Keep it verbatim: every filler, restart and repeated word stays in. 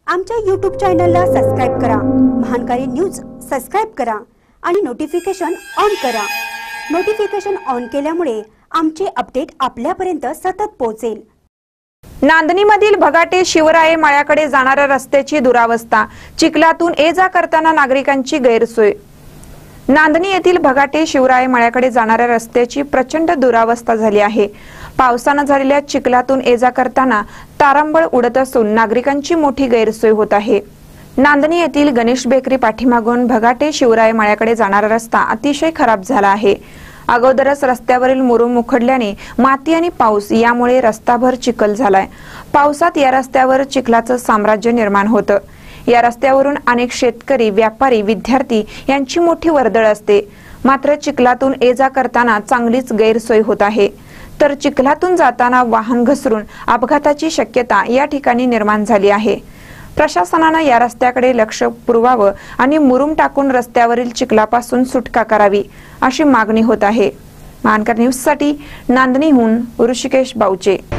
आमच्या यूट्यूब चॅनलला सबस्क्राइब करा, महानकारी न्यूज सबस्क्राइब करा आणि नोटिफिकेशन ऑन करा। नोटिफिकेशन ऑन केल्यामुळे आमचे अपडेट आपल्यापर्यंत सतत पोहोचेल। नांदणीमधील भगाटे शिवराये माळ्याकडे जाणाऱ्या रस्त्याची दुरावस्था, चिखलातून ये जा करताना नागरिकांची गैरसोय। नांदणी येथील भगाटे शिवराये माळ्याकडे जाणाऱ्या रस्त्याची प्रचंड दुरावस्था झाली आहे। पावसाने झालेल्या चिखलातून ये जा करताना तारांबळ उडत असून नागरिकांची मोठी गैरसोय होत आहे। नांदणी येथील गणेश बेकरी पाठीमागून भगाटे शिवराये माळ्याकडे जाणारा रस्ता अतिशय खराब झाला आहे। अगोदरच रस्त्यावरील मुरुम उखडल्याने माती आणि पाऊस यामुळे रस्ताभर चिखल झालाय। पावसात या रस्त्यावर चिखलाचं साम्राज्य निर्माण होतं। या रस्त्यावरून अनेक शेतकरी, व्यापारी, विद्यार्थी यांची मोठी वर्दळ असते। मात्र चिखलातून ये जा करताना चांगलीच गैरसोय होत आहे। तर चिखलातून जाताना वाहन घसरून अपघाताची शक्यता या ठिकाणी निर्माण झाली आहे। प्रशासनाने या रस्त्याकडे लक्ष पुरवावं आणि मुरुम टाकून रस्त्यावरील चिखलापासून सुटका करावी अशी मागणी होत आहे। महानकर न्यूज साठी नांदणीहून ऋषिकेश बावचे।